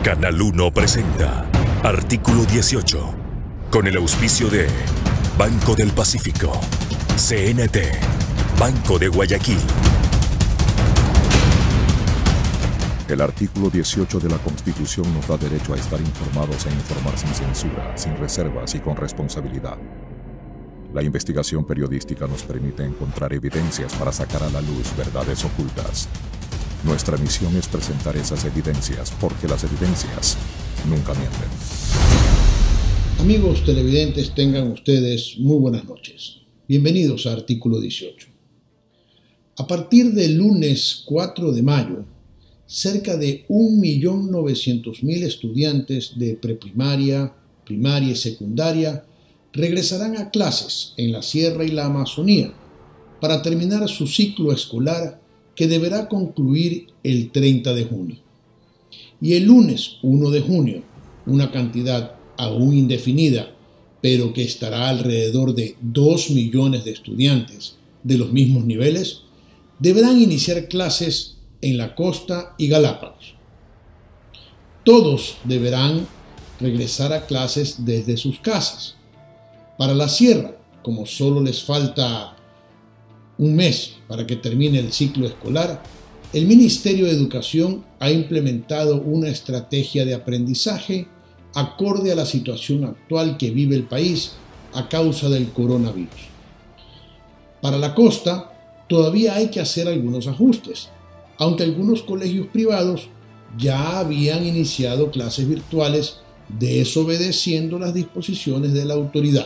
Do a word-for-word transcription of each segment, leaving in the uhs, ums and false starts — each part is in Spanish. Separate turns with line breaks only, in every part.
Canal uno presenta Artículo dieciocho, con el auspicio de Banco del Pacífico, C N T, Banco de Guayaquil.
El artículo dieciocho de la Constitución nos da derecho a estar informados e informar sin censura, sin reservas y con responsabilidad. La investigación periodística nos permite encontrar evidencias para sacar a la luz verdades ocultas. Nuestra misión es presentar esas evidencias, porque las evidencias nunca mienten.
Amigos televidentes, tengan ustedes muy buenas noches. Bienvenidos a Artículo dieciocho. A partir del lunes cuatro de mayo, cerca de un millón novecientos mil estudiantes de preprimaria, primaria y secundaria regresarán a clases en la Sierra y la Amazonía para terminar su ciclo escolar que deberá concluir el treinta de junio. Y el lunes uno de junio, una cantidad aún indefinida, pero que estará alrededor de dos millones de estudiantes de los mismos niveles, deberán iniciar clases en la costa y Galápagos. Todos deberán regresar a clases desde sus casas. Para la Sierra, como solo les falta un mes para que termine el ciclo escolar, el Ministerio de Educación ha implementado una estrategia de aprendizaje acorde a la situación actual que vive el país a causa del coronavirus. Para la costa, todavía hay que hacer algunos ajustes, aunque algunos colegios privados ya habían iniciado clases virtuales desobedeciendo las disposiciones de la autoridad.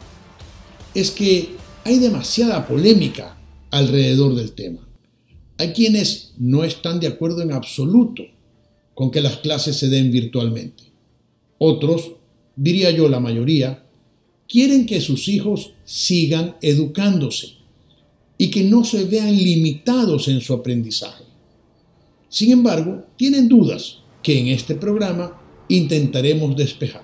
Es que hay demasiada polémica alrededor del tema. Hay quienes no están de acuerdo en absoluto con que las clases se den virtualmente. Otros, diría yo la mayoría, quieren que sus hijos sigan educándose y que no se vean limitados en su aprendizaje. Sin embargo, tienen dudas que en este programa intentaremos despejar.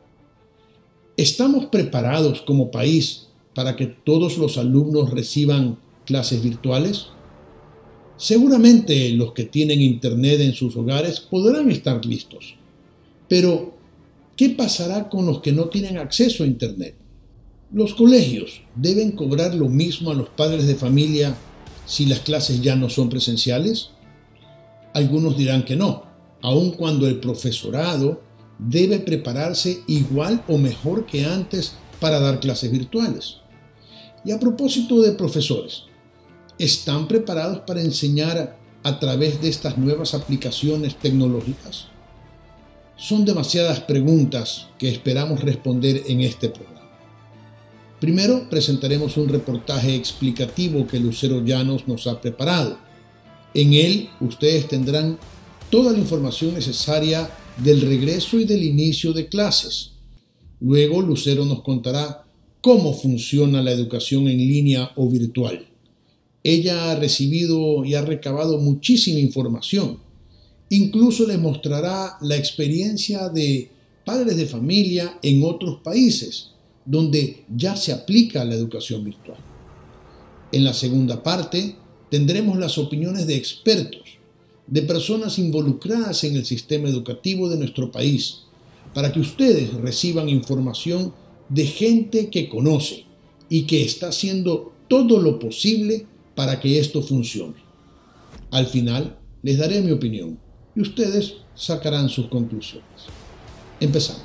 ¿Estamos preparados como país para que todos los alumnos reciban clases virtuales? Seguramente los que tienen internet en sus hogares podrán estar listos. Pero, ¿qué pasará con los que no tienen acceso a internet? ¿Los colegios deben cobrar lo mismo a los padres de familia si las clases ya no son presenciales? Algunos dirán que no, aun cuando el profesorado debe prepararse igual o mejor que antes para dar clases virtuales. Y a propósito de profesores, ¿están preparados para enseñar a través de estas nuevas aplicaciones tecnológicas? Son demasiadas preguntas que esperamos responder en este programa. Primero presentaremos un reportaje explicativo que Lucero Llanos nos ha preparado. En él ustedes tendrán toda la información necesaria del regreso y del inicio de clases. Luego Lucero nos contará cómo funciona la educación en línea o virtual. Ella ha recibido y ha recabado muchísima información. Incluso les mostrará la experiencia de padres de familia en otros países, donde ya se aplica la educación virtual. En la segunda parte tendremos las opiniones de expertos, de personas involucradas en el sistema educativo de nuestro país, para que ustedes reciban información de gente que conoce y que está haciendo todo lo posible para que esto funcione. Al final les daré mi opinión y ustedes sacarán sus conclusiones. Empezamos.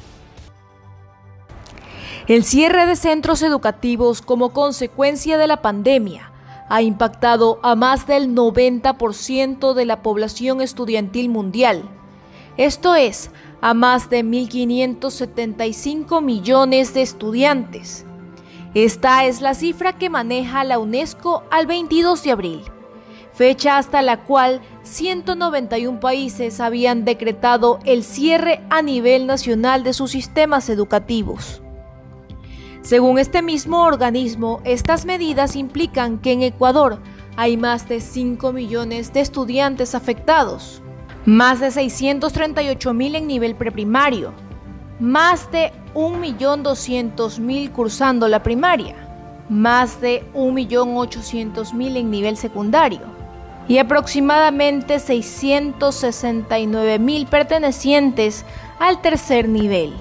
El cierre de centros educativos como consecuencia de la pandemia ha impactado a más del noventa por ciento de la población estudiantil mundial. Esto es, a más de mil quinientos setenta y cinco millones de estudiantes. Esta es la cifra que maneja la UNESCO al veintidós de abril, fecha hasta la cual ciento noventa y uno países habían decretado el cierre a nivel nacional de sus sistemas educativos. Según este mismo organismo, estas medidas implican que en Ecuador hay más de cinco millones de estudiantes afectados, más de seiscientos treinta y ocho mil en nivel preprimario, más de un millón doscientos mil cursando la primaria, más de un millón ochocientos mil en nivel secundario, y aproximadamente seiscientos sesenta y nueve mil pertenecientes al tercer nivel.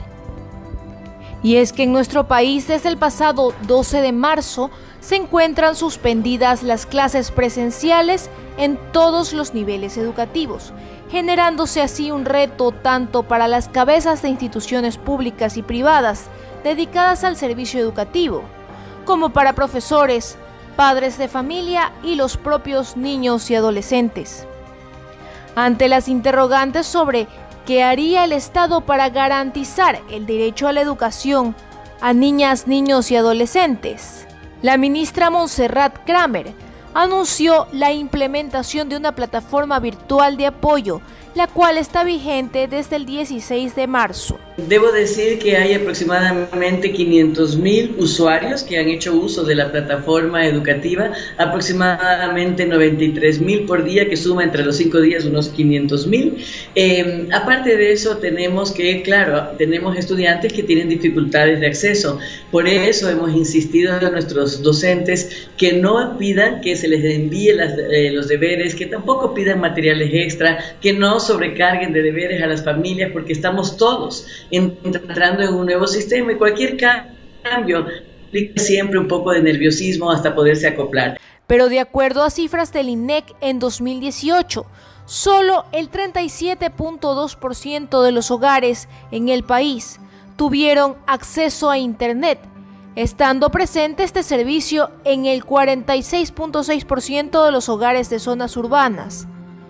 Y es que en nuestro país desde el pasado doce de marzo se encuentran suspendidas las clases presenciales en todos los niveles educativos, generándose así un reto tanto para las cabezas de instituciones públicas y privadas dedicadas al servicio educativo, como para profesores, padres de familia y los propios niños y adolescentes. Ante las interrogantes sobre qué haría el Estado para garantizar el derecho a la educación a niñas, niños y adolescentes, la ministra Montserrat Kramer anunció la implementación de una plataforma virtual de apoyo, la cual está vigente desde el dieciséis de marzo.
Debo decir que hay aproximadamente quinientos mil usuarios que han hecho uso de la plataforma educativa, aproximadamente noventa y tres mil por día, que suma entre los cinco días unos quinientos mil. Eh, aparte de eso, tenemos que, claro, tenemos estudiantes que tienen dificultades de acceso. Por eso hemos insistido a nuestros docentes que no pidan que se les envíe las, eh, los deberes, que tampoco pidan materiales extra, que no sobrecarguen de deberes a las familias, porque estamos todos entrando en un nuevo sistema y cualquier cambio implica siempre un poco de nerviosismo hasta poderse acoplar.
Pero de acuerdo a cifras del I N E C en dos mil dieciocho, solo el treinta y siete punto dos por ciento de los hogares en el país tuvieron acceso a Internet, estando presente este servicio en el cuarenta y seis punto seis por ciento de los hogares de zonas urbanas,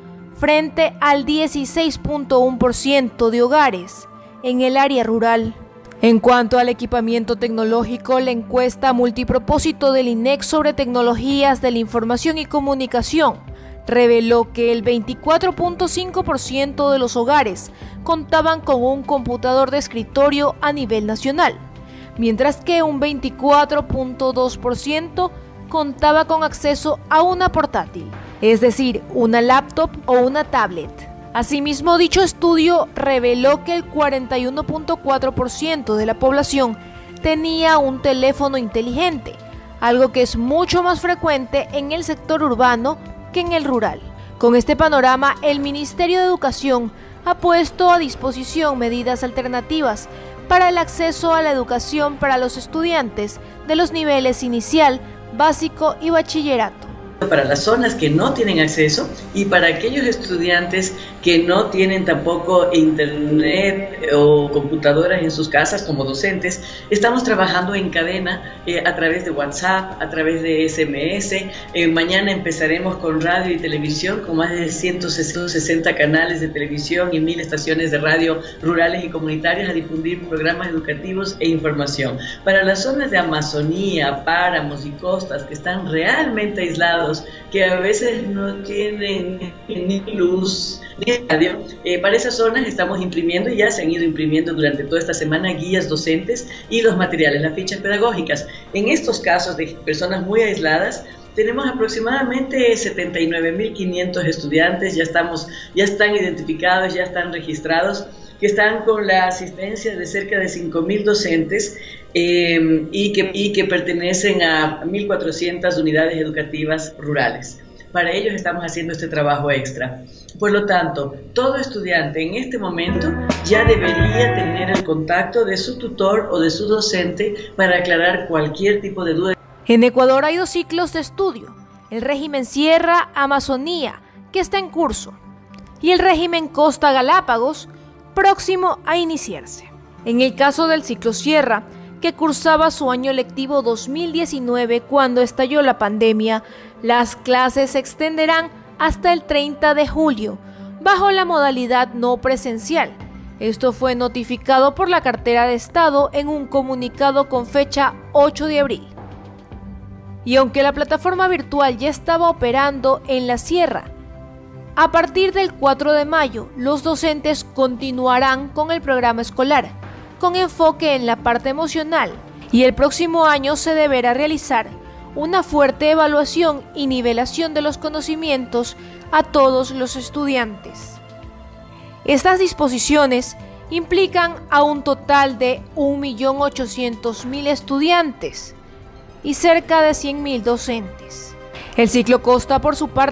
frente al dieciséis punto uno por ciento de hogares en el área rural. En cuanto al equipamiento tecnológico, la encuesta multipropósito del I N E C sobre tecnologías de la información y comunicación reveló que el veinticuatro punto cinco por ciento de los hogares contaban con un computador de escritorio a nivel nacional, mientras que un veinticuatro punto dos por ciento contaba con acceso a una portátil, es decir, una laptop o una tablet. Asimismo, dicho estudio reveló que el cuarenta y uno punto cuatro por ciento de la población tenía un teléfono inteligente, algo que es mucho más frecuente en el sector urbano que en el rural. Con este panorama, el Ministerio de Educación ha puesto a disposición medidas alternativas para el acceso a la educación para los estudiantes de los niveles inicial, básico y bachillerato.
Para las zonas que no tienen acceso y para aquellos estudiantes que no tienen tampoco internet o computadoras en sus casas como docentes, estamos trabajando en cadena eh, a través de WhatsApp, a través de S M S. Eh, mañana empezaremos con radio y televisión, con más de ciento sesenta canales de televisión y mil estaciones de radio rurales y comunitarias a difundir programas educativos e información. Para las zonas de Amazonía, páramos y costas que están realmente aislados, que a veces no tienen ni luz ni radio, eh, para esas zonas estamos imprimiendo, y ya se han ido imprimiendo durante toda esta semana, guías docentes y los materiales, las fichas pedagógicas. En estos casos de personas muy aisladas, tenemos aproximadamente setenta y nueve mil quinientos estudiantes, ya, estamos, ya están identificados, ya están registrados, que están con la asistencia de cerca de cinco mil docentes eh, y, que, y que pertenecen a mil cuatrocientas unidades educativas rurales. Para ellos estamos haciendo este trabajo extra. Por lo tanto, todo estudiante en este momento ya debería tener el contacto de su tutor o de su docente para aclarar cualquier tipo de duda.
En Ecuador hay dos ciclos de estudio: el régimen Sierra-Amazonía, que está en curso, y el régimen Costa-Galápagos, próximo a iniciarse. En el caso del ciclo Sierra, que cursaba su año lectivo dos mil diecinueve cuando estalló la pandemia, las clases se extenderán hasta el treinta de julio, bajo la modalidad no presencial. Esto fue notificado por la cartera de Estado en un comunicado con fecha ocho de abril. Y aunque la plataforma virtual ya estaba operando en la Sierra, a partir del cuatro de mayo, los docentes continuarán con el programa escolar, con enfoque en la parte emocional, y el próximo año se deberá realizar una fuerte evaluación y nivelación de los conocimientos a todos los estudiantes. Estas disposiciones implican a un total de un millón ochocientos mil estudiantes y cerca de cien mil docentes. El ciclo Costa, por su parte,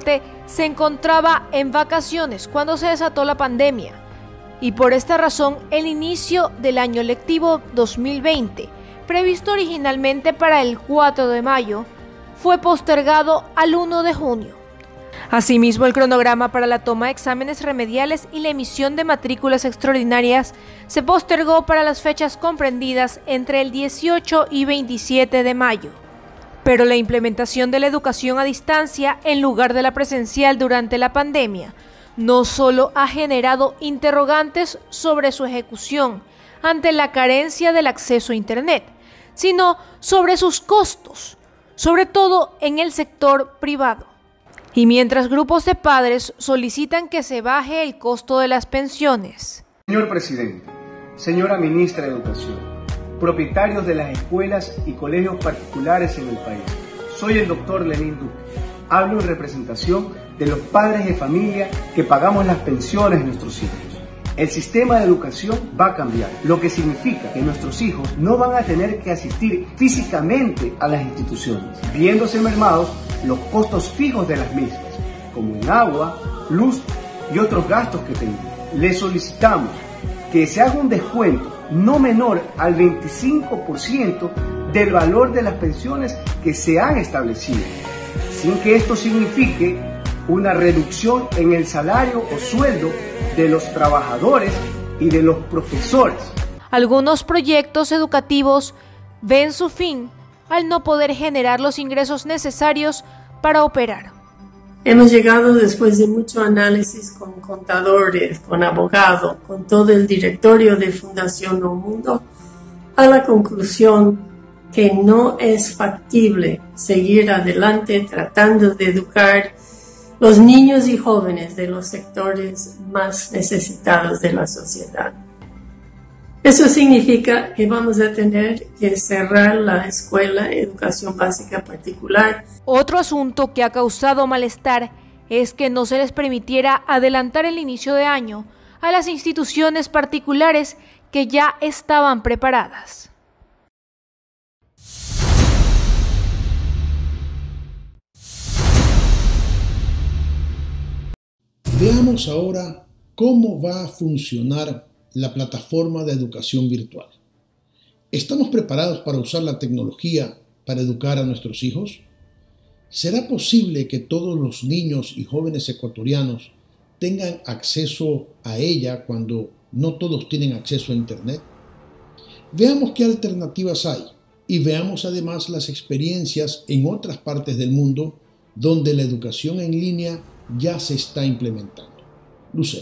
se encontraba en vacaciones cuando se desató la pandemia, y por esta razón el inicio del año lectivo dos mil veinte, previsto originalmente para el cuatro de mayo, fue postergado al uno de junio. Asimismo, el cronograma para la toma de exámenes remediales y la emisión de matrículas extraordinarias se postergó para las fechas comprendidas entre el dieciocho y veintisiete de mayo. Pero la implementación de la educación a distancia en lugar de la presencial durante la pandemia no solo ha generado interrogantes sobre su ejecución ante la carencia del acceso a Internet, sino sobre sus costos, sobre todo en el sector privado. Y mientras grupos de padres solicitan que se baje el costo de las pensiones.
Señor presidente, señora ministra de Educación, propietarios de las escuelas y colegios particulares en el país, soy el doctor Lenín Duque. Hablo en representación de los padres de familia que pagamos las pensiones de nuestros hijos. El sistema de educación va a cambiar, lo que significa que nuestros hijos no van a tener que asistir físicamente a las instituciones, viéndose mermados los costos fijos de las mismas, como en agua, luz y otros gastos que tengan. Les solicitamos que se haga un descuento no menor al veinticinco por ciento del valor de las pensiones que se han establecido, sin que esto signifique una reducción en el salario o sueldo de los trabajadores y de los profesores.
Algunos proyectos educativos ven su fin al no poder generar los ingresos necesarios para operar.
Hemos llegado después de mucho análisis con contadores, con abogados, con todo el directorio de Fundación No Mundo, a la conclusión que no es factible seguir adelante tratando de educar los niños y jóvenes de los sectores más necesitados de la sociedad. Eso significa que vamos a tener que cerrar la escuela de educación básica particular.
Otro asunto que ha causado malestar es que no se les permitiera adelantar el inicio de año a las instituciones particulares que ya estaban preparadas.
Veamos ahora cómo va a funcionar la plataforma de educación virtual. ¿Estamos preparados para usar la tecnología para educar a nuestros hijos? ¿Será posible que todos los niños y jóvenes ecuatorianos tengan acceso a ella cuando no todos tienen acceso a Internet? Veamos qué alternativas hay y veamos además las experiencias en otras partes del mundo donde la educación en línea ya se está implementando. Lucero.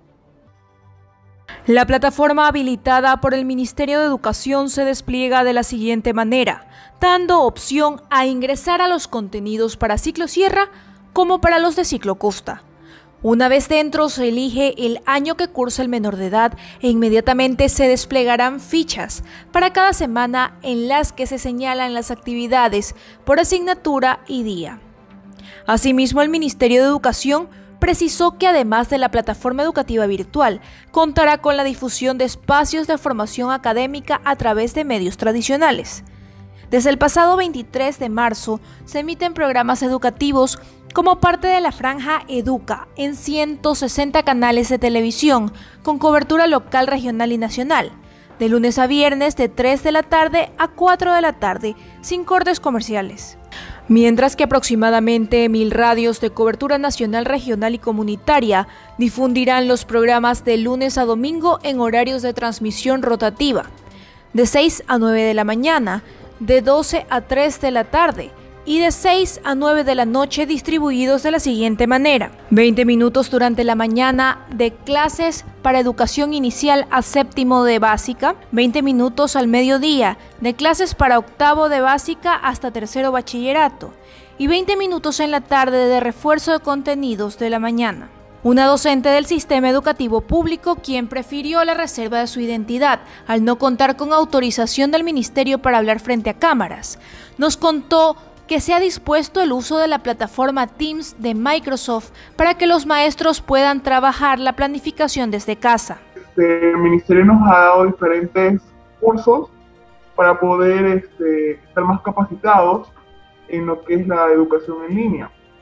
La plataforma habilitada por el Ministerio de Educación se despliega de la siguiente manera, dando opción a ingresar a los contenidos para ciclo sierra como para los de ciclo costa. Una vez dentro se elige el año que cursa el menor de edad e inmediatamente se desplegarán fichas para cada semana en las que se señalan las actividades por asignatura y día. Asimismo, el Ministerio de Educación precisó que además de la plataforma educativa virtual, contará con la difusión de espacios de formación académica a través de medios tradicionales. Desde el pasado veintitrés de marzo se emiten programas educativos como parte de la franja Educa en ciento sesenta canales de televisión con cobertura local, regional y nacional, de lunes a viernes de tres de la tarde a cuatro de la tarde, sin cortes comerciales. Mientras que aproximadamente mil radios de cobertura nacional, regional y comunitaria difundirán los programas de lunes a domingo en horarios de transmisión rotativa, de seis a nueve de la mañana, de doce a tres de la tarde y de seis a nueve de la noche, distribuidos de la siguiente manera: veinte minutos durante la mañana de clases para educación inicial a séptimo de básica, veinte minutos al mediodía de clases para octavo de básica hasta tercero bachillerato y veinte minutos en la tarde de refuerzo de contenidos de la mañana. Una docente del sistema educativo público, quien prefirió la reserva de su identidad al no contar con autorización del ministerio para hablar frente a cámaras, nos contó que se ha dispuesto el uso de la plataforma Teams de Microsoft para que los maestros puedan trabajar la planificación desde casa.
Este, el ministerio nos ha dado diferentes cursos para poder este, estar más capacitados en lo que es la educación en línea.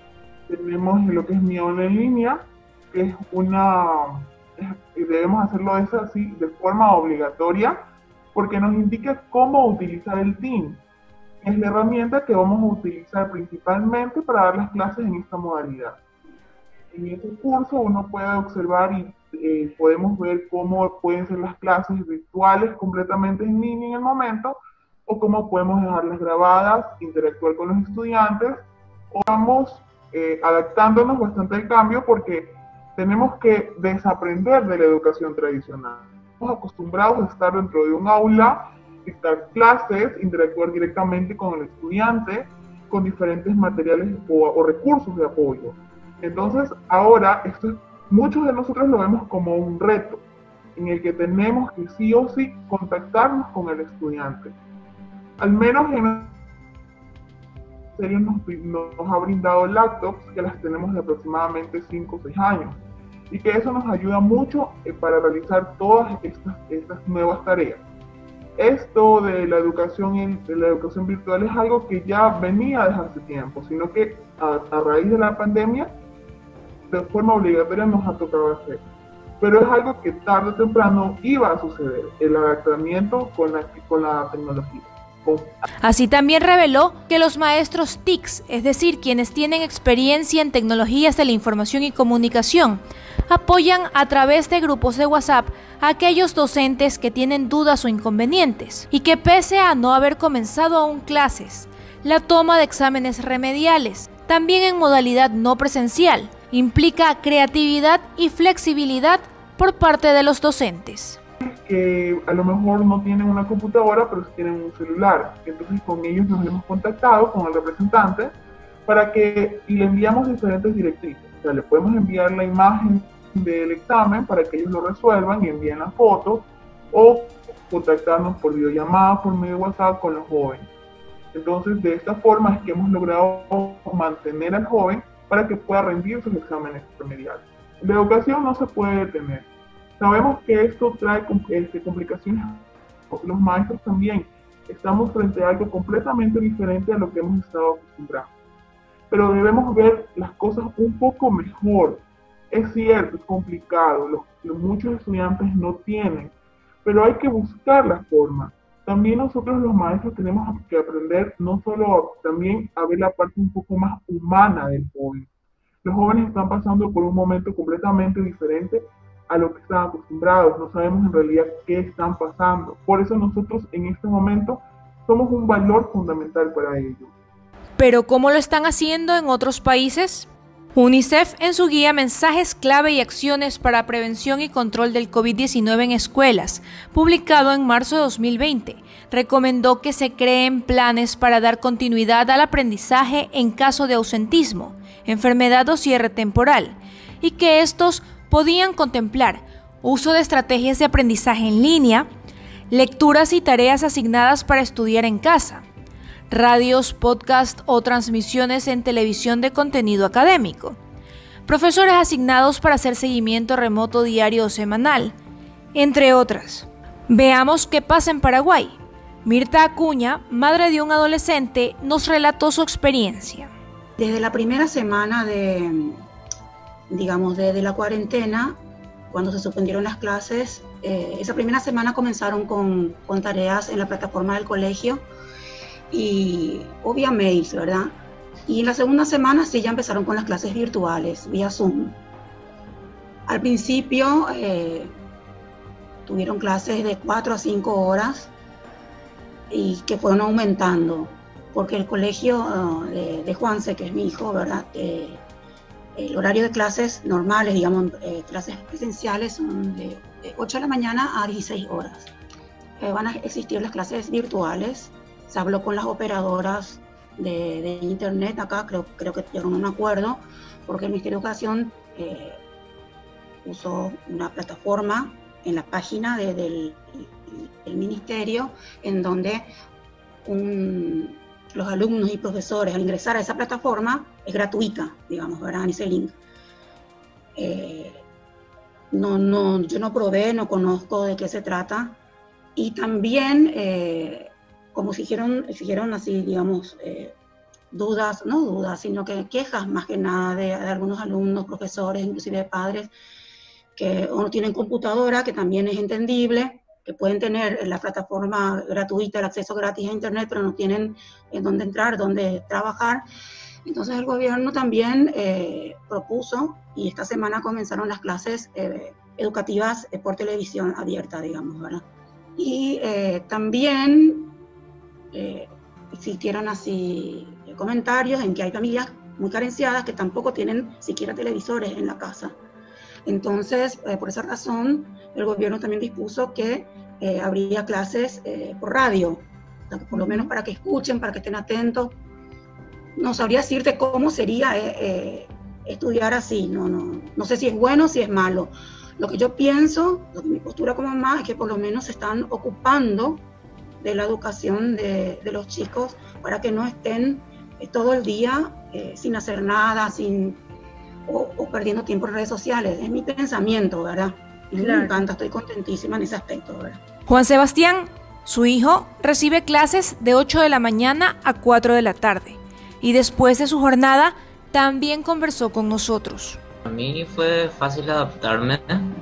tenemos lo que es mi aula en línea, que es una, es, debemos hacerlo eso así de forma obligatoria, porque nos indica cómo utilizar el Teams. Es la herramienta que vamos a utilizar principalmente para dar las clases en esta modalidad. En este curso uno puede observar y eh, podemos ver cómo pueden ser las clases virtuales completamente en línea en el momento, o cómo podemos dejarlas grabadas, interactuar con los estudiantes, o vamos eh, adaptándonos bastante al cambio porque tenemos que desaprender de la educación tradicional. Estamos acostumbrados a estar dentro de un aula, dictar clases, interactuar directamente con el estudiante, con diferentes materiales o, o recursos de apoyo. Entonces, ahora, esto, muchos de nosotros lo vemos como un reto, en el que tenemos que sí o sí contactarnos con el estudiante. Al menos en serio nos, nos ha brindado laptops que las tenemos de aproximadamente cinco o seis años, y que eso nos ayuda mucho eh, para realizar todas estas, estas nuevas tareas. Esto de la educación de la educación virtual es algo que ya venía desde hace tiempo, sino que a, a raíz de la pandemia, de forma obligatoria nos ha tocado hacer. Pero es algo que tarde o temprano iba a suceder, el adaptamiento con la, con la tecnología.
Así también reveló que los maestros T I C S, es decir, quienes tienen experiencia en tecnologías de la información y comunicación, apoyan a través de grupos de WhatsApp a aquellos docentes que tienen dudas o inconvenientes, y que pese a no haber comenzado aún clases, la toma de exámenes remediales, también en modalidad no presencial, implica creatividad y flexibilidad por parte de los docentes.
Que a lo mejor no tienen una computadora, pero sí tienen un celular. Entonces con ellos nos hemos contactado con el representante para que y le enviamos diferentes directrices. O sea, le podemos enviar la imagen del examen para que ellos lo resuelvan y envíen la foto, o contactarnos por videollamada, por medio de WhatsApp con los jóvenes. Entonces de esta forma es que hemos logrado mantener al joven para que pueda rendir sus exámenes remediales. La educación no se puede detener. Sabemos que esto trae este, complicaciones. Los maestros también estamos frente a algo completamente diferente a lo que hemos estado acostumbrados. Pero debemos ver las cosas un poco mejor. Es cierto, es complicado, los, los, muchos estudiantes no tienen, pero hay que buscar la forma. También nosotros los maestros tenemos que aprender no solo también a ver la parte un poco más humana del joven. Los jóvenes están pasando por un momento completamente diferente a lo que están acostumbrados, no sabemos en realidad qué están pasando. Por eso nosotros en este momento somos un valor fundamental para ellos.
¿Pero cómo lo están haciendo en otros países? UNICEF, en su guía Mensajes clave y acciones para prevención y control del COVID diecinueve en escuelas, publicado en marzo de dos mil veinte, recomendó que se creen planes para dar continuidad al aprendizaje en caso de ausentismo, enfermedad o cierre temporal, y que estos podían contemplar uso de estrategias de aprendizaje en línea, lecturas y tareas asignadas para estudiar en casa, radios, podcast o transmisiones en televisión de contenido académico, profesores asignados para hacer seguimiento remoto diario o semanal, entre otras. Veamos qué pasa en Paraguay. Mirta Acuña, madre de un adolescente, nos relató su experiencia.
Desde la primera semana de, digamos, de, de la cuarentena, cuando se suspendieron las clases, eh, esa primera semana comenzaron con, con tareas en la plataforma del colegio y o vía mails, ¿verdad? Y en la segunda semana sí ya empezaron con las clases virtuales, vía Zoom. Al principio eh, tuvieron clases de cuatro a cinco horas y que fueron aumentando, porque el colegio uh, de, de Juanse, que es mi hijo, ¿verdad? Eh, el horario de clases normales, digamos, eh, clases presenciales son de, de ocho de la mañana a dieciséis horas. Eh, van a existir las clases virtuales. Se habló con las operadoras de, de internet acá, creo, creo que llegaron a un acuerdo, porque el Ministerio de Educación eh, usó una plataforma en la página de, del, del Ministerio, en donde un, los alumnos y profesores al ingresar a esa plataforma es gratuita, digamos, ¿verdad? En ese link. Eh, no, no, yo no probé, no conozco de qué se trata, y también... Eh, como exigieron, exigieron así, digamos, eh, dudas, no dudas, sino que quejas más que nada de, de algunos alumnos, profesores, inclusive de padres, que o no tienen computadora, que también es entendible, que pueden tener en la plataforma gratuita el acceso gratis a internet, pero no tienen en dónde entrar, dónde trabajar. Entonces el gobierno también eh, propuso, y esta semana comenzaron las clases eh, educativas eh, por televisión abierta, digamos, ¿verdad? Y eh, también eh, existieron así comentarios en que hay familias muy carenciadas que tampoco tienen siquiera televisores en la casa. Entonces, eh, por esa razón, el gobierno también dispuso que eh, habría clases eh, por radio, o sea, que por lo menos para que escuchen, para que estén atentos. No sabría decirte cómo sería eh, eh, estudiar así, no, no, no sé si es bueno o si es malo. Lo que yo pienso, lo que mi postura como mamá, es que por lo menos se están ocupando de la educación de, de los chicos para que no estén eh, todo el día eh, sin hacer nada, sin, o, o perdiendo tiempo en redes sociales. Es mi pensamiento, ¿verdad? Y claro. Me encanta, estoy contentísima en ese aspecto, ¿verdad?
Juan Sebastián, su hijo, recibe clases de ocho de la mañana a cuatro de la tarde y después de su jornada también conversó con nosotros.
A mí fue fácil adaptarme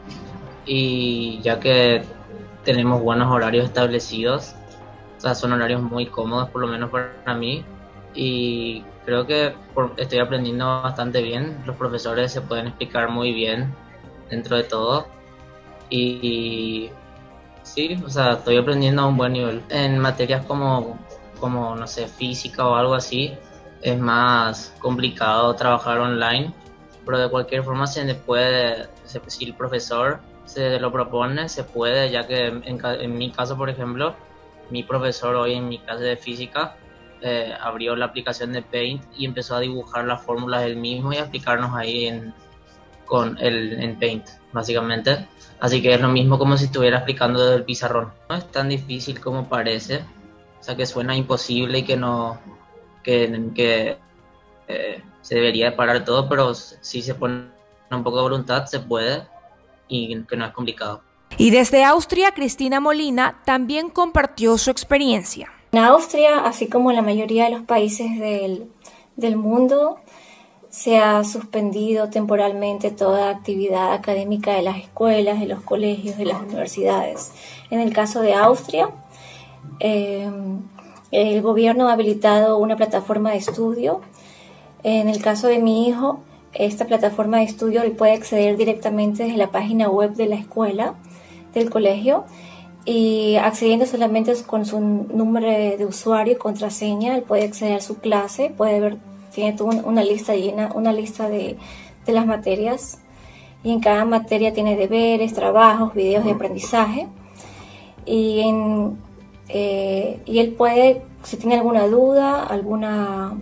y ya que tenemos buenos horarios establecidos, o sea, son horarios muy cómodos por lo menos para mí, y creo que por, estoy aprendiendo bastante bien. Los profesores se pueden explicar muy bien dentro de todo y, y sí, o sea, estoy aprendiendo a un buen nivel. En materias como, como no sé, física o algo así, es más complicado trabajar online, pero de cualquier forma se puede, si el profesor se lo propone, se puede, ya que en, en mi caso, por ejemplo, mi profesor hoy en mi clase de física eh, abrió la aplicación de Paint y empezó a dibujar las fórmulas él mismo y a explicarnos ahí en, con el, en Paint, básicamente. Así que es lo mismo como si estuviera explicando desde el pizarrón. No es tan difícil como parece, o sea, que suena imposible y que no, que, que eh, se debería parar todo, pero si se pone un poco de voluntad se puede y que no es complicado.
Y desde Austria, Cristina Molina también compartió su experiencia.
En Austria, así como en la mayoría de los países del, del mundo, se ha suspendido temporalmente toda actividad académica de las escuelas, de los colegios, de las universidades. En el caso de Austria, eh, el gobierno ha habilitado una plataforma de estudio. En el caso de mi hijo, esta plataforma de estudio él puede acceder directamente desde la página web de la escuela, del colegio, y accediendo solamente con su número de usuario y contraseña, él puede acceder a su clase, puede ver, tiene una lista llena, una lista de, de las materias, y en cada materia tiene deberes, trabajos, videos de aprendizaje, y, en, eh, y él puede, si tiene alguna duda, alguna,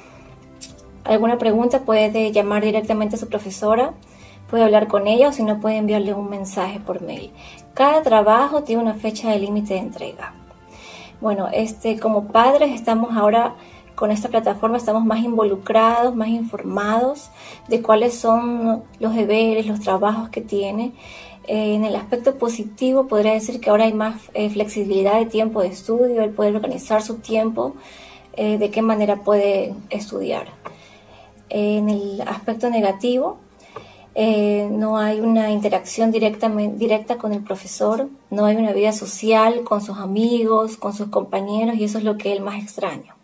alguna pregunta, puede llamar directamente a su profesora, puede hablar con ella o si no puede enviarle un mensaje por mail. Cada trabajo tiene una fecha de límite de entrega. Bueno, este, como padres estamos ahora con esta plataforma, estamos más involucrados, más informados de cuáles son los deberes, los trabajos que tiene. Eh, en el aspecto positivo podría decir que ahora hay más eh, flexibilidad de tiempo de estudio, él puede organizar su tiempo, eh, de qué manera puede estudiar. Eh, en el aspecto negativo, Eh, no hay una interacción directamente, directa con el profesor, no hay una vida social con sus amigos, con sus compañeros, y eso es lo que él más extraña.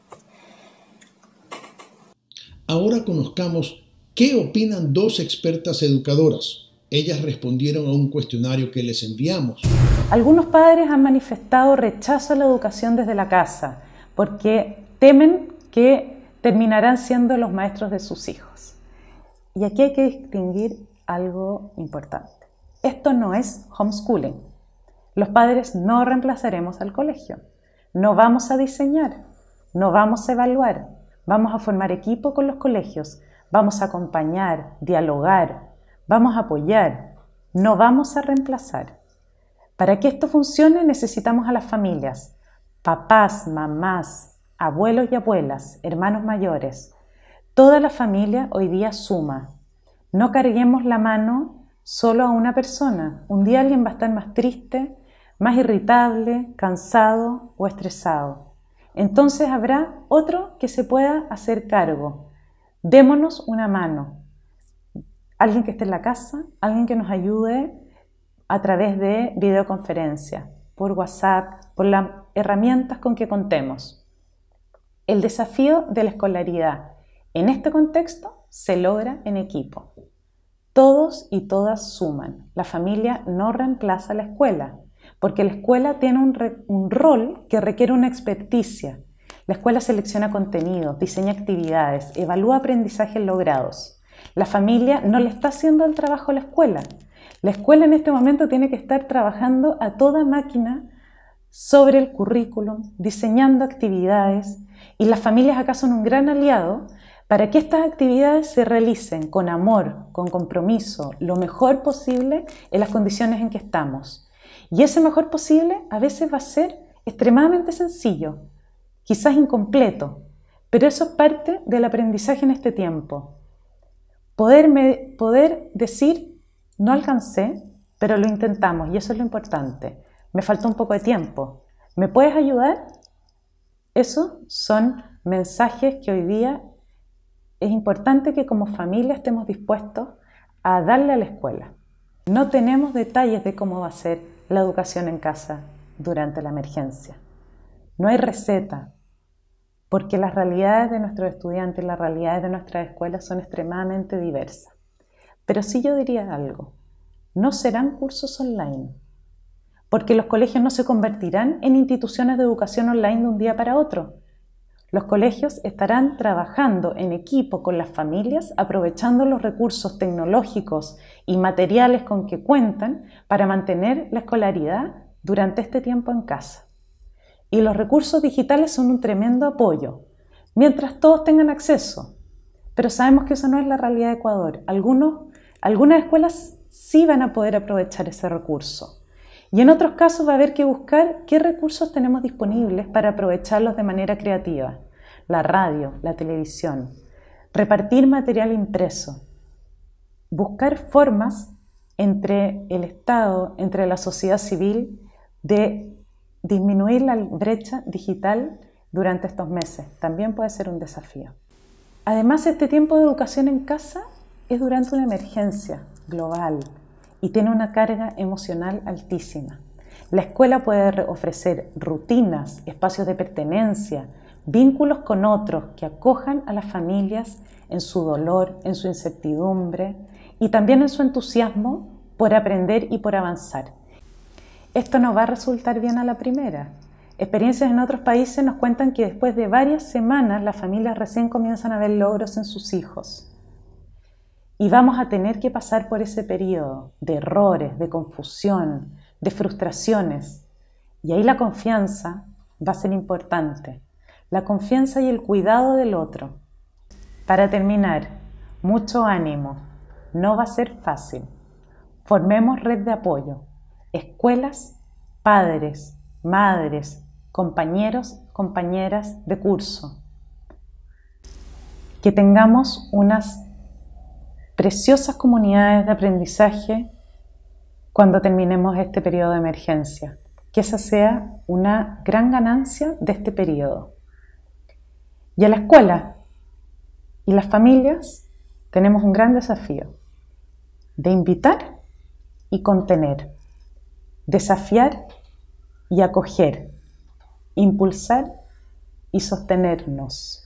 Ahora conozcamos qué opinan dos expertas educadoras. Ellas respondieron a un cuestionario que les enviamos.
Algunos padres han manifestado rechazo a la educación desde la casa porque temen que terminarán siendo los maestros de sus hijos. Y aquí hay que distinguir algo importante. Esto no es homeschooling. Los padres no reemplazaremos al colegio. No vamos a diseñar, no vamos a evaluar. Vamos a formar equipo con los colegios. Vamos a acompañar, dialogar, vamos a apoyar. No vamos a reemplazar. Para que esto funcione necesitamos a las familias, papás, mamás, abuelos y abuelas, hermanos mayores. Toda la familia hoy día suma. No carguemos la mano solo a una persona. Un día alguien va a estar más triste, más irritable, cansado o estresado. entonces habrá otro que se pueda hacer cargo. Démonos una mano. Alguien que esté en la casa, alguien que nos ayude a través de videoconferencia, por WhatsApp, por las herramientas con que contemos. El desafío de la escolaridad en este contexto se logra en equipo. Todos y todas suman. La familia no reemplaza a la escuela, porque la escuela tiene un, re, un rol que requiere una experticia. La escuela selecciona contenidos, diseña actividades, evalúa aprendizajes logrados. La familia no le está haciendo el trabajo a la escuela. La escuela en este momento tiene que estar trabajando a toda máquina sobre el currículum, diseñando actividades, y las familias acá son un gran aliado para que estas actividades se realicen con amor, con compromiso, lo mejor posible en las condiciones en que estamos. Y ese mejor posible a veces va a ser extremadamente sencillo, quizás incompleto, pero eso es parte del aprendizaje en este tiempo. Poder, me, poder decir, no alcancé, pero lo intentamos, y eso es lo importante. Me faltó un poco de tiempo. ¿Me puedes ayudar? Esos son mensajes que hoy día es importante que como familia estemos dispuestos a darle a la escuela. No tenemos detalles de cómo va a ser la educación en casa durante la emergencia. No hay receta, porque las realidades de nuestros estudiantes y las realidades de nuestras escuelas son extremadamente diversas. Pero sí yo diría algo, no serán cursos online, porque los colegios no se convertirán en instituciones de educación online de un día para otro. Los colegios estarán trabajando en equipo con las familias, aprovechando los recursos tecnológicos y materiales con que cuentan para mantener la escolaridad durante este tiempo en casa. Y los recursos digitales son un tremendo apoyo, mientras todos tengan acceso. Pero sabemos que eso no es la realidad de Ecuador. Algunos, algunas escuelas sí van a poder aprovechar ese recurso. Y en otros casos va a haber que buscar qué recursos tenemos disponibles para aprovecharlos de manera creativa. La radio, la televisión, repartir material impreso, buscar formas entre el Estado, entre la sociedad civil, de disminuir la brecha digital durante estos meses. También puede ser un desafío. Además, este tiempo de educación en casa es durante una emergencia global y tiene una carga emocional altísima. La escuela puede ofrecer rutinas, espacios de pertenencia, vínculos con otros que acojan a las familias en su dolor, en su incertidumbre y también en su entusiasmo por aprender y por avanzar. Esto no va a resultar bien a la primera. Experiencias en otros países nos cuentan que después de varias semanas las familias recién comienzan a ver logros en sus hijos. Y vamos a tener que pasar por ese periodo de errores, de confusión, de frustraciones. Y ahí la confianza va a ser importante. La confianza y el cuidado del otro. Para terminar, mucho ánimo. No va a ser fácil. Formemos red de apoyo. Escuelas, padres, madres, compañeros, compañeras de curso. Que tengamos unas preciosas comunidades de aprendizaje cuando terminemos este periodo de emergencia. Que esa sea una gran ganancia de este periodo. Y a la escuela y las familias tenemos un gran desafío de invitar y contener, desafiar y acoger, impulsar y sostenernos.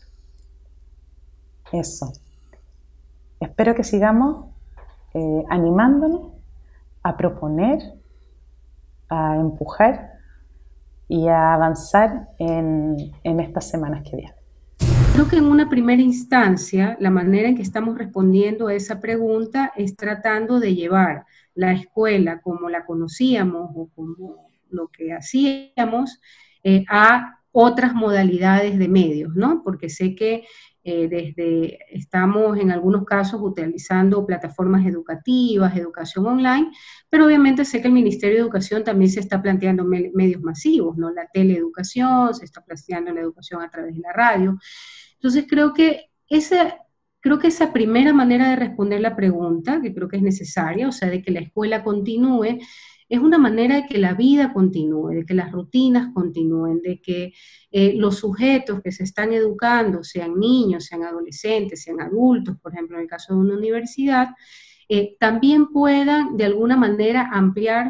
Eso. Espero que sigamos eh, animándonos a proponer, a empujar y a avanzar en, en estas semanas que vienen.
Creo que en una primera instancia, la manera en que estamos respondiendo a esa pregunta es tratando de llevar la escuela como la conocíamos o como lo que hacíamos eh, a otras modalidades de medios, ¿no? Porque sé que eh, desde estamos en algunos casos utilizando plataformas educativas, educación online, pero obviamente sé que el Ministerio de Educación también se está planteando me medios masivos, ¿no? La teleeducación, se está planteando la educación a través de la radio. Entonces creo que esa, creo que esa primera manera de responder la pregunta, que creo que es necesaria, o sea, de que la escuela continúe, es una manera de que la vida continúe, de que las rutinas continúen, de que eh, los sujetos que se están educando, sean niños, sean adolescentes, sean adultos, por ejemplo, en el caso de una universidad, eh, también puedan de alguna manera ampliar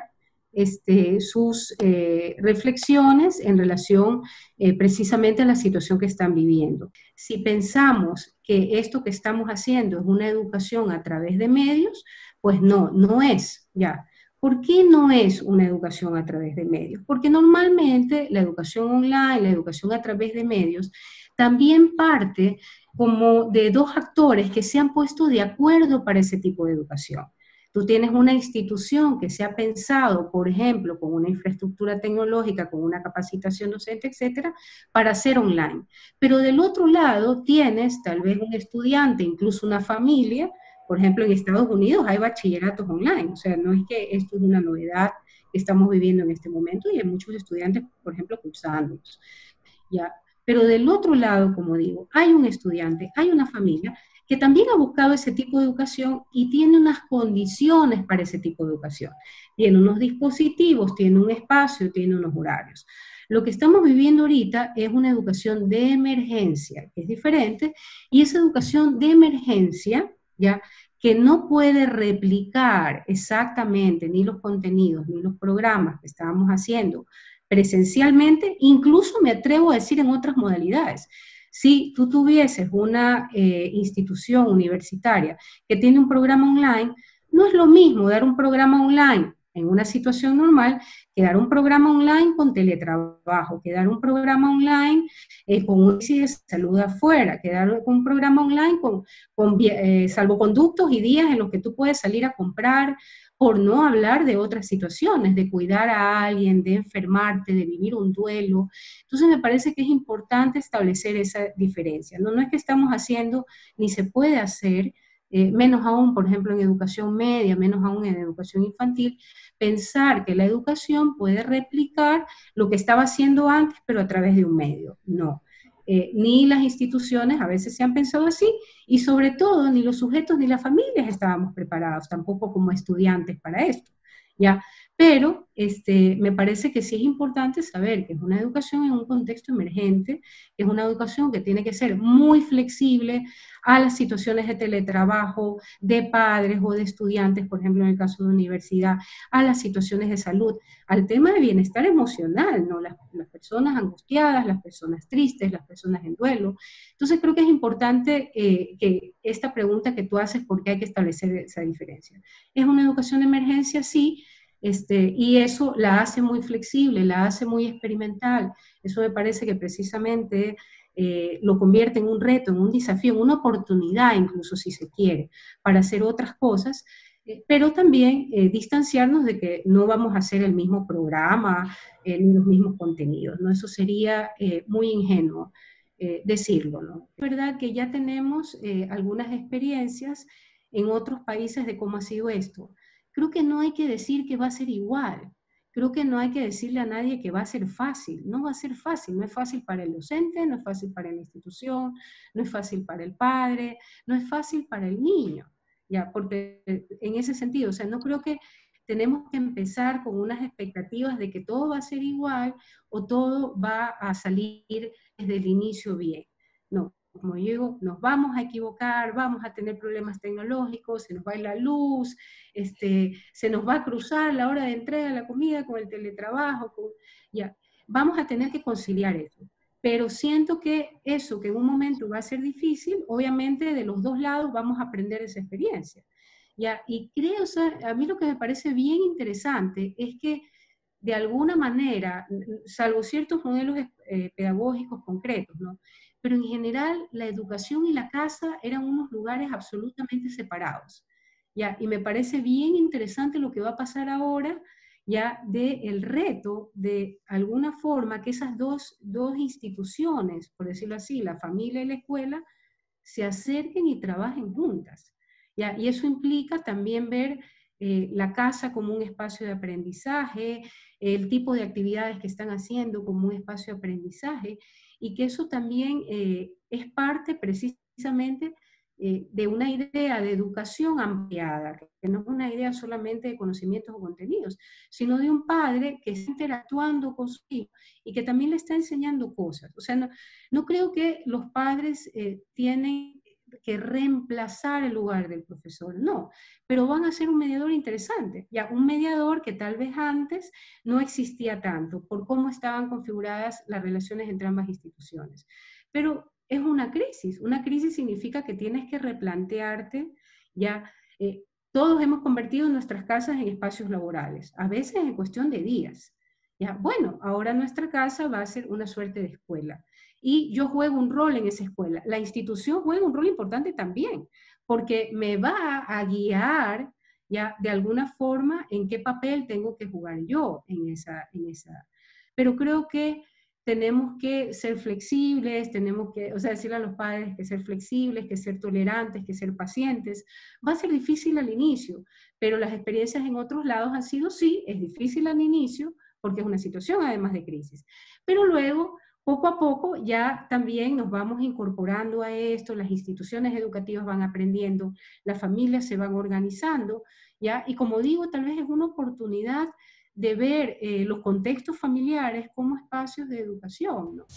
Este, sus eh, reflexiones en relación eh, precisamente a la situación que están viviendo. Si pensamos que esto que estamos haciendo es una educación a través de medios, pues no, no es, ya. ¿Por qué no es una educación a través de medios? Porque normalmente la educación online, la educación a través de medios, también parte como de dos actores que se han puesto de acuerdo para ese tipo de educación. Tú tienes una institución que se ha pensado, por ejemplo, con una infraestructura tecnológica, con una capacitación docente, etcétera, para hacer online. Pero del otro lado tienes tal vez un estudiante, incluso una familia. Por ejemplo, en Estados Unidos hay bachilleratos online, o sea, no es que esto es una novedad que estamos viviendo en este momento y hay muchos estudiantes, por ejemplo, cursándolos. ¿Ya? Pero del otro lado, como digo, hay un estudiante, hay una familia que también ha buscado ese tipo de educación y tiene unas condiciones para ese tipo de educación. Tiene unos dispositivos, tiene un espacio, tiene unos horarios. Lo que estamos viviendo ahorita es una educación de emergencia, que es diferente, y esa educación de emergencia, ¿ya?, que no puede replicar exactamente ni los contenidos ni los programas que estábamos haciendo presencialmente, incluso me atrevo a decir en otras modalidades. Si tú tuvieses una eh, institución universitaria que tiene un programa online, no es lo mismo dar un programa online en una situación normal que dar un programa online con teletrabajo, que dar un programa online eh, con un índice de salud afuera, que dar un programa online con, con eh, salvoconductos y días en los que tú puedes salir a comprar, por no hablar de otras situaciones, de cuidar a alguien, de enfermarte, de vivir un duelo. Entonces me parece que es importante establecer esa diferencia. No, no es que estamos haciendo, ni se puede hacer, eh, menos aún, por ejemplo, en educación media, menos aún en educación infantil, pensar que la educación puede replicar lo que estaba haciendo antes, pero a través de un medio. No. Eh, ni las instituciones a veces se han pensado así, y sobre todo ni los sujetos ni las familias estábamos preparados tampoco como estudiantes para esto, ¿ya? Pero este, me parece que sí es importante saber que es una educación en un contexto emergente, que es una educación que tiene que ser muy flexible a las situaciones de teletrabajo, de padres o de estudiantes, por ejemplo en el caso de universidad, a las situaciones de salud, al tema de bienestar emocional, ¿no? Las, las personas angustiadas, las personas tristes, las personas en duelo. Entonces creo que es importante eh, que esta pregunta que tú haces, ¿por qué hay que establecer esa diferencia? ¿Es una educación de emergencia? Sí. Este, y eso la hace muy flexible, la hace muy experimental. Eso me parece que precisamente eh, lo convierte en un reto, en un desafío, en una oportunidad incluso si se quiere, para hacer otras cosas, eh, pero también eh, distanciarnos de que no vamos a hacer el mismo programa, eh, ni los mismos contenidos, ¿no? Eso sería eh, muy ingenuo eh, decirlo, ¿no? Es verdad que ya tenemos eh, algunas experiencias en otros países de cómo ha sido esto. Creo que no hay que decir que va a ser igual. Creo que no hay que decirle a nadie que va a ser fácil. No va a ser fácil. No es fácil para el docente, no es fácil para la institución, no es fácil para el padre, no es fácil para el niño. Ya, porque en ese sentido, o sea, no creo que tenemos que empezar con unas expectativas de que todo va a ser igual o todo va a salir desde el inicio bien. No. Como digo, nos vamos a equivocar, vamos a tener problemas tecnológicos, se nos va a ir la luz, este, se nos va a cruzar la hora de entrega de la comida con el teletrabajo, con, ya, vamos a tener que conciliar eso. Pero siento que eso, que en un momento va a ser difícil, obviamente de los dos lados vamos a aprender esa experiencia. Ya, y creo, o sea, a mí lo que me parece bien interesante es que de alguna manera, salvo ciertos modelos eh, pedagógicos concretos, ¿no? Pero en general la educación y la casa eran unos lugares absolutamente separados, ¿ya? Y me parece bien interesante lo que va a pasar ahora, ya, del reto de alguna forma que esas dos, dos instituciones, por decirlo así, la familia y la escuela, se acerquen y trabajen juntas, ¿ya? Y eso implica también ver eh, la casa como un espacio de aprendizaje, el tipo de actividades que están haciendo como un espacio de aprendizaje, y que eso también eh, es parte precisamente eh, de una idea de educación ampliada, que no es una idea solamente de conocimientos o contenidos, sino de un padre que está interactuando con su hijo y que también le está enseñando cosas. O sea, no, no creo que los padres eh, tienen que reemplazar el lugar del profesor, no, pero van a ser un mediador interesante, ya un mediador que tal vez antes no existía tanto por cómo estaban configuradas las relaciones entre ambas instituciones. Pero es una crisis, una crisis significa que tienes que replantearte, ya eh, todos hemos convertido nuestras casas en espacios laborales, a veces en cuestión de días. Ya, bueno, ahora nuestra casa va a ser una suerte de escuela. Y yo juego un rol en esa escuela. La institución juega un rol importante también, porque me va a guiar ya de alguna forma en qué papel tengo que jugar yo en esa, en esa. Pero creo que tenemos que ser flexibles, tenemos que, o sea, decirle a los padres que ser flexibles, que ser tolerantes, que ser pacientes. Va a ser difícil al inicio, pero las experiencias en otros lados han sido, sí, es difícil al inicio, porque es una situación además de crisis. Pero luego, poco a poco, ya también nos vamos incorporando a esto, las instituciones educativas van aprendiendo, las familias se van organizando, ¿ya? Y como digo, tal vez es una oportunidad de ver eh, los contextos familiares como espacios de educación, ¿no?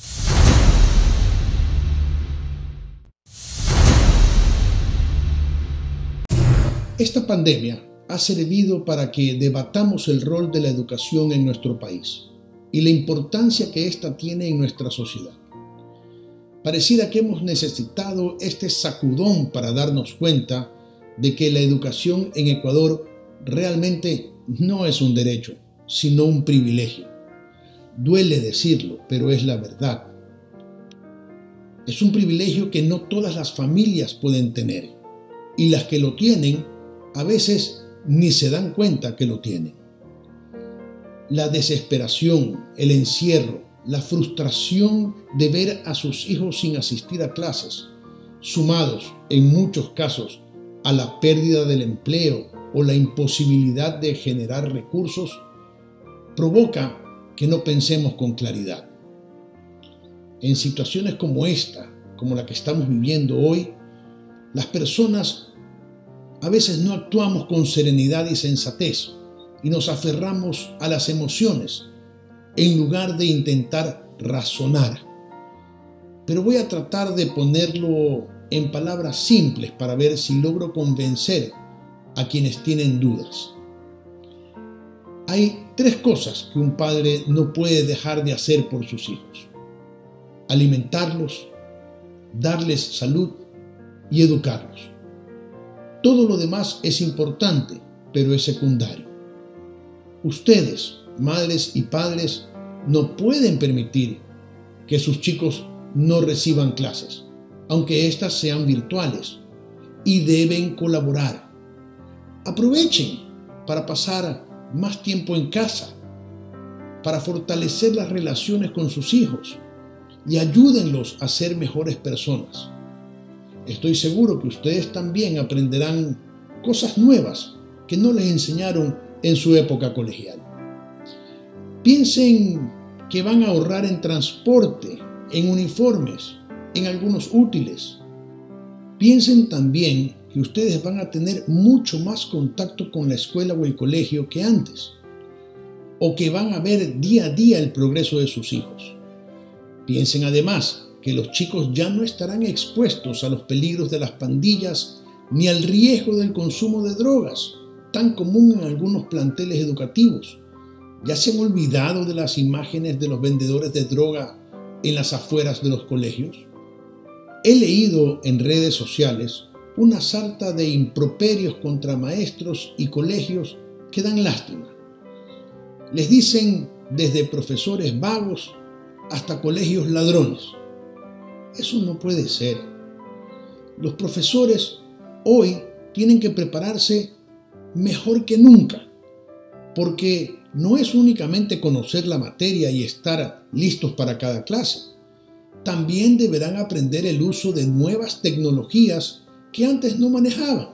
Esta pandemia ha servido para que debatamos el rol de la educación en nuestro país y la importancia que ésta tiene en nuestra sociedad. Pareciera que hemos necesitado este sacudón para darnos cuenta de que la educación en Ecuador realmente no es un derecho, sino un privilegio. Duele decirlo, pero es la verdad. Es un privilegio que no todas las familias pueden tener, y las que lo tienen, a veces ni se dan cuenta que lo tienen. La desesperación, el encierro, la frustración de ver a sus hijos sin asistir a clases, sumados en muchos casos a la pérdida del empleo o la imposibilidad de generar recursos, provoca que no pensemos con claridad. En situaciones como esta, como la que estamos viviendo hoy, las personas a veces no actuamos con serenidad y sensatez y nos aferramos a las emociones en lugar de intentar razonar. Pero voy a tratar de ponerlo en palabras simples para ver si logro convencer a quienes tienen dudas. Hay tres cosas que un padre no puede dejar de hacer por sus hijos: alimentarlos, darles salud y educarlos. Todo lo demás es importante, pero es secundario. Ustedes, madres y padres, no pueden permitir que sus chicos no reciban clases, aunque éstas sean virtuales, y deben colaborar. Aprovechen para pasar más tiempo en casa, para fortalecer las relaciones con sus hijos y ayúdenlos a ser mejores personas. Estoy seguro que ustedes también aprenderán cosas nuevas que no les enseñaron en su época colegial. Piensen que van a ahorrar en transporte, en uniformes, en algunos útiles. Piensen también que ustedes van a tener mucho más contacto con la escuela o el colegio que antes, o que van a ver día a día el progreso de sus hijos. Piensen además que los chicos ya no estarán expuestos a los peligros de las pandillas ni al riesgo del consumo de drogas, tan común en algunos planteles educativos. Ya se han olvidado de las imágenes de los vendedores de droga en las afueras de los colegios. He leído en redes sociales una sarta de improperios contra maestros y colegios que dan lástima. Les dicen desde profesores vagos hasta colegios ladrones. Eso no puede ser. Los profesores hoy tienen que prepararse mejor que nunca, porque no es únicamente conocer la materia y estar listos para cada clase. También deberán aprender el uso de nuevas tecnologías que antes no manejaban.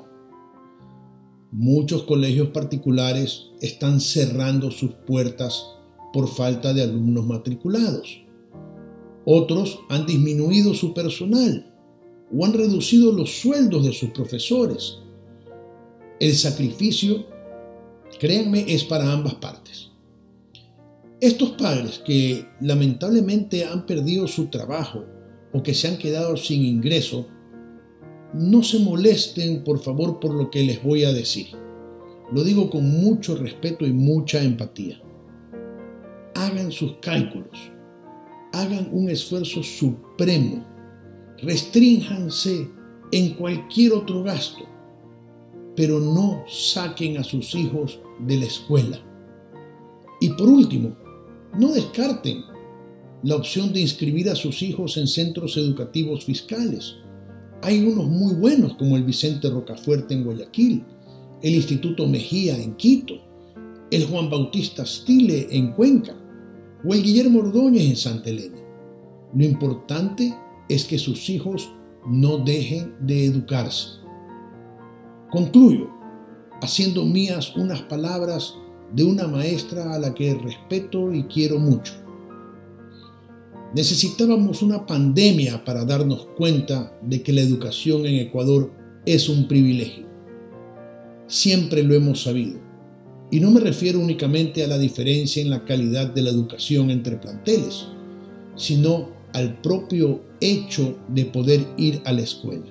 Muchos colegios particulares están cerrando sus puertas por falta de alumnos matriculados. Otros han disminuido su personal o han reducido los sueldos de sus profesores. El sacrificio, créanme, es para ambas partes. Estos padres que lamentablemente han perdido su trabajo o que se han quedado sin ingreso, no se molesten, por favor, por lo que les voy a decir. Lo digo con mucho respeto y mucha empatía. Hagan sus cálculos, hagan un esfuerzo supremo, restrínjanse en cualquier otro gasto, pero no saquen a sus hijos de la escuela. Y por último, no descarten la opción de inscribir a sus hijos en centros educativos fiscales. Hay unos muy buenos como el Vicente Rocafuerte en Guayaquil, el Instituto Mejía en Quito, el Juan Bautista Stile en Cuenca o el Guillermo Ordóñez en Santa Elena. Lo importante es que sus hijos no dejen de educarse. Concluyo haciendo mías unas palabras de una maestra a la que respeto y quiero mucho. Necesitábamos una pandemia para darnos cuenta de que la educación en Ecuador es un privilegio. Siempre lo hemos sabido. Y no me refiero únicamente a la diferencia en la calidad de la educación entre planteles, sino al propio hecho de poder ir a la escuela.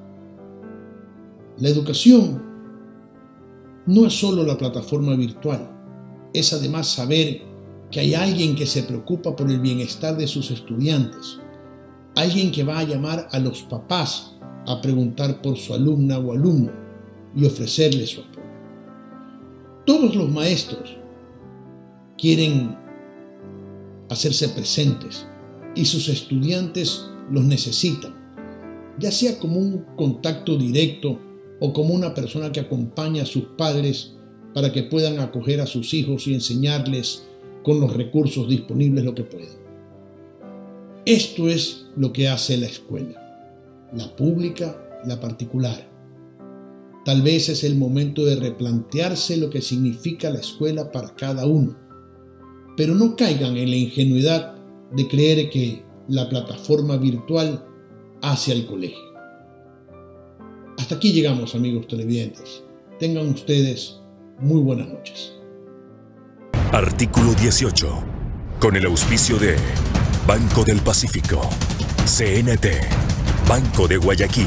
La educación no es solo la plataforma virtual, es además saber que hay alguien que se preocupa por el bienestar de sus estudiantes, alguien que va a llamar a los papás a preguntar por su alumna o alumno y ofrecerle su apoyo. Todos los maestros quieren hacerse presentes y sus estudiantes los necesitan, ya sea como un contacto directo o como una persona que acompaña a sus padres para que puedan acoger a sus hijos y enseñarles con los recursos disponibles lo que pueden. Esto es lo que hace la escuela, la pública, la particular. Tal vez es el momento de replantearse lo que significa la escuela para cada uno, pero no caigan en la ingenuidad de creer que la plataforma virtual hace al colegio. Hasta aquí llegamos, amigos televidentes. Tengan ustedes muy buenas noches.
Artículo dieciocho. Con el auspicio de Banco del Pacífico, C N T, Banco de Guayaquil.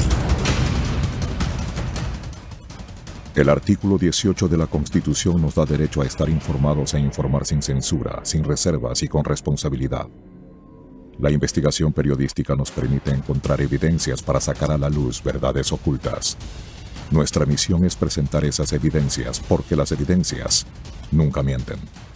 El artículo dieciocho de la Constitución nos da derecho a estar informados e informar sin censura, sin reservas y con responsabilidad. La investigación periodística nos permite encontrar evidencias para sacar a la luz verdades ocultas. Nuestra misión es presentar esas evidencias porque las evidencias nunca mienten.